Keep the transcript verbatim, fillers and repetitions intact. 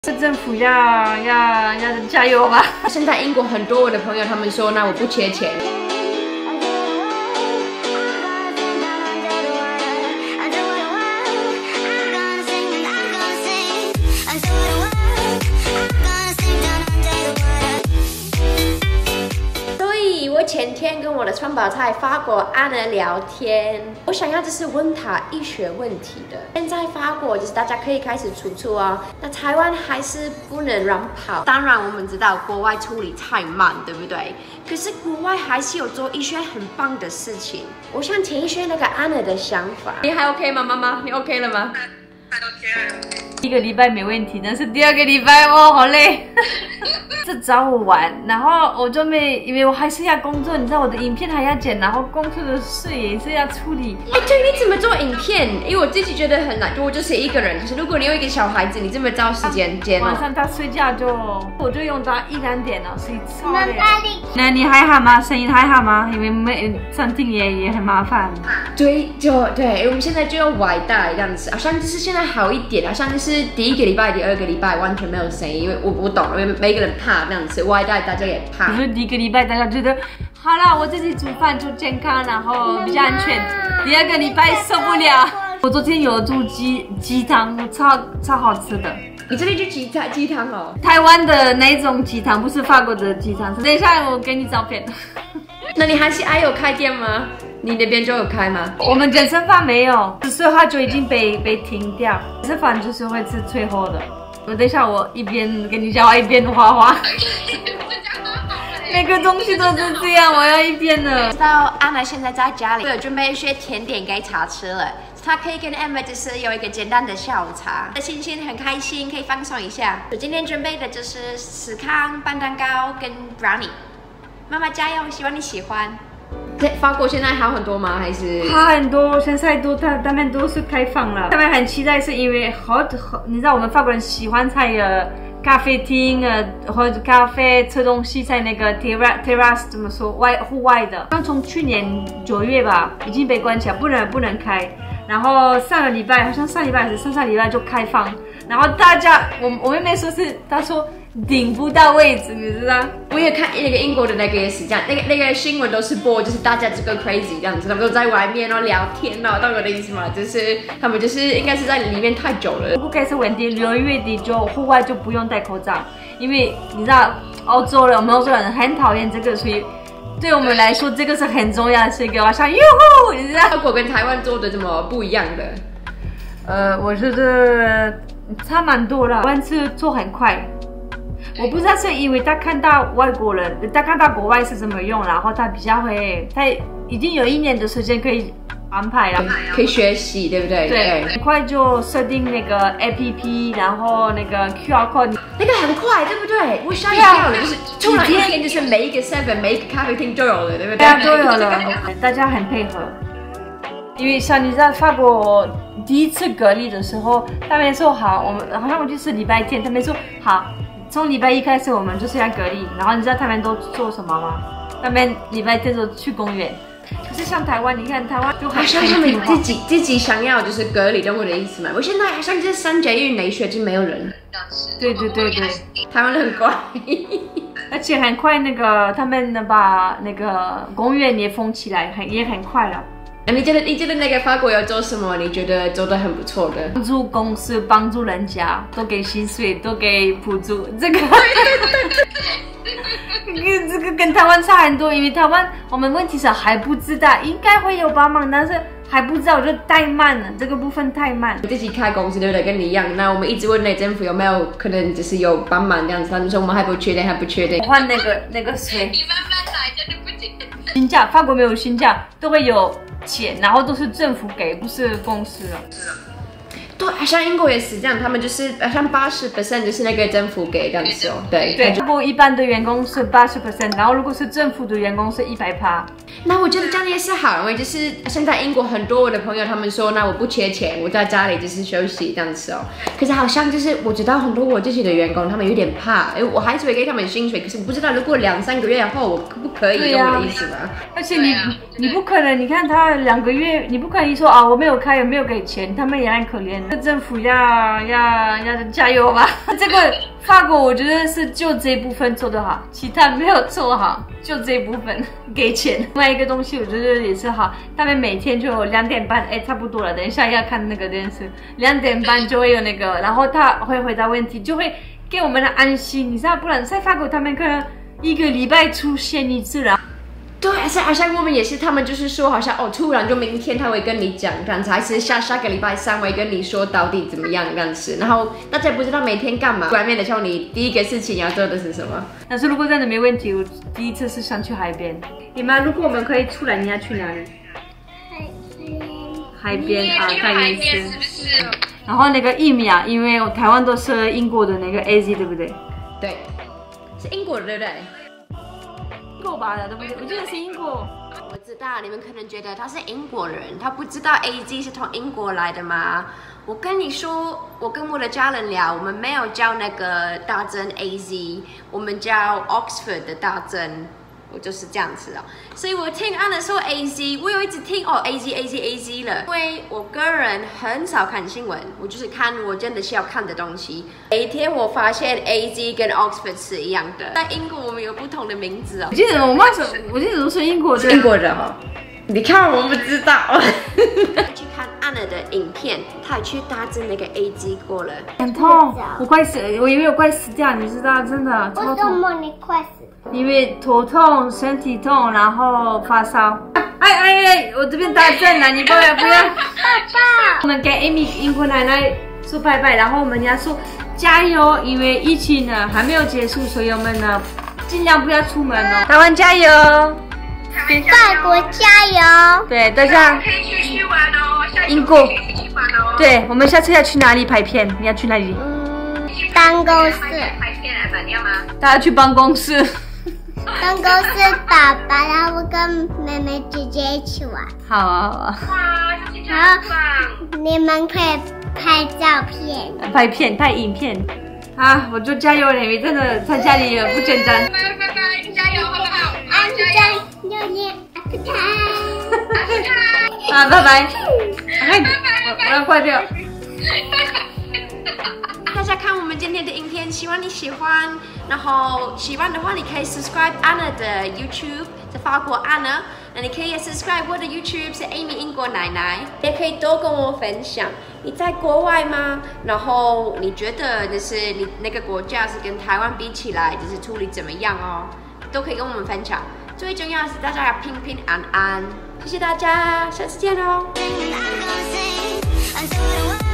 市政府要要要加油吧！ 现在英国很多我的朋友他们说，那我不缺钱。我前天跟我的双胞胎法国安娜聊天，我想要就是问她医学问题的。现在法国就是大家可以开始出出哦，那台湾还是不能乱跑。当然我们知道国外处理太慢，对不对？可是国外还是有做一些很棒的事情。我想听一些那个安娜的想法。你还 OK 吗，妈妈？你 OK 了吗？ 还 OK 了。 一个礼拜没问题，但是第二个礼拜哦，好累。这找我玩，然后我就没，因为我还是要工作，你知道我的影片还要剪，然后工作的事也是要处理。 哎，对，你怎么做影片？因为我自己觉得很难，我就是一个人。可是如果你有一个小孩子，你这么找时间剪、哦？ 晚上他睡觉就，我就用到一两点了，所以超累。那你还好吗？声音还好吗？因为没上镜也也很麻烦。 对，就对，我们现在就用外带这样子，好像就是现在好一点，好像就是第一个礼拜、第二个礼拜完全没有声音，因为我我懂，因为每个人怕这样子，外带大家也怕。 可是第一个礼拜大家觉得好了，我自己煮饭就健康，然后比较安全。第二个礼拜受不了。我昨天有煮鸡鸡汤，超超好吃的。 你这里就鸡汤鸡汤哦， 台湾的那一种鸡汤，不是法国的鸡汤。等一下我给你照片。 那你还是还有开店吗？你那边就有开吗？ 我们健身房没有，所以它就已经被被停掉。健身房就是会吃最后的。我等一下我一边跟你讲话一边画画。每个东西都是这样，我要一边的。 知道安娜现在在家里，我有准备一些甜点给她吃了。她可以跟 Emma 就是有一个简单的下午茶，心情很开心，可以放松一下。我今天准备的就是司康拌蛋糕跟 brownie。妈妈加油，希望你喜欢。在法国现在好很多吗？还是好很多，现在都他他们都是开放了。他们很期待，是因为好好，你知道我们法国人喜欢在呃咖啡厅呃或者咖啡吃东西，在那个 terrace terrace 怎么说外户外的。刚从去年九月吧，已经被关起来，不能不能开。然后上个礼拜好像上礼拜还是上上礼拜就开放，然后大家我我妹妹说是她说。顶不到位置，你知道？ 我也看那个英国的那个也是这样，那个那个新闻都是播，就是大家这个 crazy 这样子，他们都在外面哦聊天哦，懂我的意思吗？就是他们就是应该是在里面太久了。 如果开始稳定，六月底就户外就不用戴口罩，因为你知道欧洲人，我们欧洲人很讨厌这个，所以对我们来说这个是很重要的事，给我像哟呼，你知道？ 法国跟台湾做的这么不一样的？ 呃，我觉得差蛮多了，台湾是做很快。我不知道是因为他看到外国人，他看到国外是怎么用，然后他比较会，他已经有一年的时间可以安排了， 可以学习，对不对？ 对，很快就设定那个 A P P， 然后那个 Q R code， 那个很快，对不对？我吓一跳了，就是突然一天就是每一个 seven 每一个咖啡厅都有了，对不对？ 对啊，都有了，大家很配合。因为像你在法国第一次隔离的时候，他们说好，我们好像我就是礼拜天，他们说好。从礼拜一开始，我们就是要隔离，然后你知道他们都做什么吗？他们礼拜天就去公园。可是像台湾，你看台湾就好像他们自己自己想要就是隔离，懂我的意思吗？我现在好像就是三节运那学就没有人。 对对对对， 台湾人很乖， 而且很快那个他们能把那个公园也封起来，很也很快了。 你觉得你觉得那个法国要做什么？你觉得做得很不错的？ 帮助公司，帮助人家，都给薪水，都给补助，这个这个跟台湾差很多，因为台湾我们问题是还不知道，应该会有帮忙，但是还不知道，就太慢了，这个部分太慢。 自己开公司对不对？跟你一样，那我们一直问那政府有没有可能只是有帮忙这样子，他们说我们还不确定，还不确定。 换那个那个水。 你慢慢来，真的不行。 薪假，法国没有薪假，都会有钱，然后都是政府给，不是公司了。 对，好像英国也是这样，他们就是好像八十 percent 就是那个政府给这样子哦。对对，不过一般的员工是八十 percent， 然后如果是政府的员工是一百趴。 那我觉得这样也是好，因为就是现在英国很多我的朋友他们说，那我不缺钱，我在家里就是休息这样子哦。可是好像就是我知道很多我自己的员工他们有点怕，因为我还是会给他们薪水，可是我不知道如果两三个月后我可不可以，懂我的意思吗？ 而且你你不可能，你看他两个月，你不可能说啊我没有开，也没有给钱，他们也很可怜。政府要要要加油吧。这个法国我觉得是就这一部分做得好，其他没有做好，就这一部分给钱。另外一个东西我觉得也是好，他们每天就有两点半，哎，差不多了，等一下要看那个电视，两点半就会有那个，然后他会回答问题，就会给我们的安心，你知道，不然在法国他们可能一个礼拜出现一次了。 对，而且好像我们也是，他们就是说，好像哦，突然就明天他会跟你讲这样子，还是下下个礼拜三会跟你说到底怎么样这样子。然后大家不知道每天干嘛，外面的时候你第一个事情要做的是什么？ 但是如果真的没问题，我第一次是想去海边。你妈，如果我们可以出来，你要去哪里？海边啊，看也是。然后那个疫苗，因为台湾都是英国的那个 A Z， 对不对？ 对，是英国的，对不对？ 英国吧的，对不对？我记得是英国。 我知道你们可能觉得他是英国人，他不知道 A Z 是从英国来的吗？我跟你说，我跟我的家人聊，我们没有叫那个大针 A Z， 我们叫 Oxford 的大针。我就是这样子哦，所以我听安娜说 A Z， 我有一直听哦 A Z A Z A Z 了，因为我个人很少看新闻，我就是看我真的需要看的东西。每天我发现 A Z 跟 Oxford 是一样的，在英国我们有不同的名字哦。 我记得我妈说，我记得都是英国的， 英国的哈、哦。你看我不知道。去看安娜的影片，她也去打针那个 A Z 过了， 很痛，我快死，我以为我快死掉，你知道，真的超痛。 为什么你快死？ 因为头痛、身体痛，然后发烧。哎哎哎，我这边打针了，你不要不要。爸爸， 我们给 Amy 英国奶奶说拜拜，然后我们要说加油，因为疫情呢还没有结束，所以我们呢尽量不要出门哦。台湾加油！ 法国加油！ 对，大家可以去去玩哦，下次英国可以一起去玩哦。 对，我们下次要去哪里拍片？你要去哪里？ 嗯，办公室。 拍片来吧，你要吗？ 大家去办公室。 办公室爸爸，然后我跟妹妹姐姐一起玩。 好啊好啊。 哇，这真然后棒！ 你们可以拍照片。 拍片、拍影片。啊，我就加油了，因为真的在家里也不简单。 拜拜拜拜，加油好不好？ 安加油！ 在六年阿布泰。 阿布泰。 啊，拜拜。哎，我我要关掉。 大家看我们今天的影片，希望你喜欢。然后喜欢的话，你可以 subscribe Anna 的 YouTube， 是法国 Anna。那你可以也 subscribe 我的 YouTube， 是 Amy 英国奶奶。也可以多跟我分享，你在国外吗？然后你觉得就是你那个国家是跟台湾比起来，就是处理怎么样哦？都可以跟我们分享。最重要的是大家要平平安安。谢谢大家，下次见哦。